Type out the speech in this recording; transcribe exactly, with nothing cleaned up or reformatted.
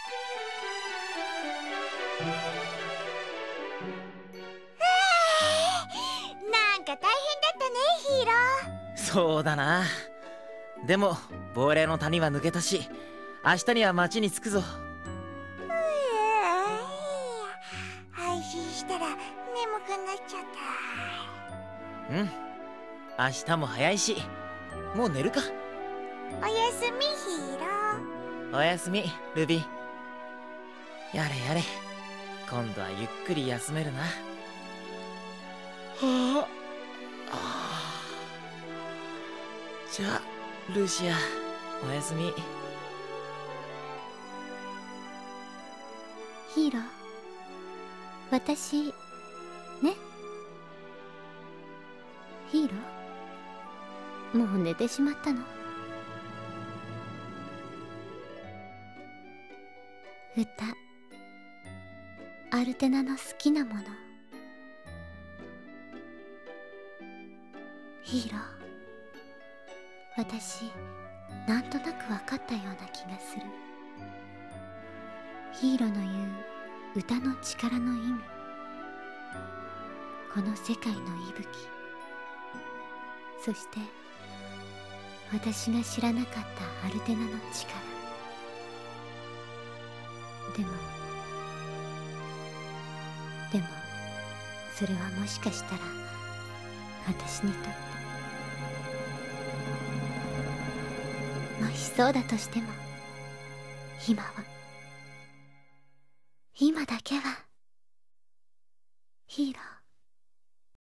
なんか大変だったね、ヒーロー。 そうだな。でも亡霊の谷は抜けたし、明日には町に着くぞ。 配信したら眠くなっちゃった。 うん、明日も早いし、もう寝るか。 おやすみ、ヒーロー。 おやすみ、ルビー。やれやれ、今度はゆっくり休めるな。はあ、ああ。じゃあルシア、おやすみ。 ヒーロー、私ね。ヒーロー、もう寝てしまったの？歌、アルテナの好きなもの。ヒーロー、私なんとなく分かったような気がする。ヒーローの言う歌の力の意味、この世界の息吹、そして私が知らなかったアルテナの力。でもでもそれはもしかしたら私にとって、もしそうだとしても、今は今だけはヒーロー。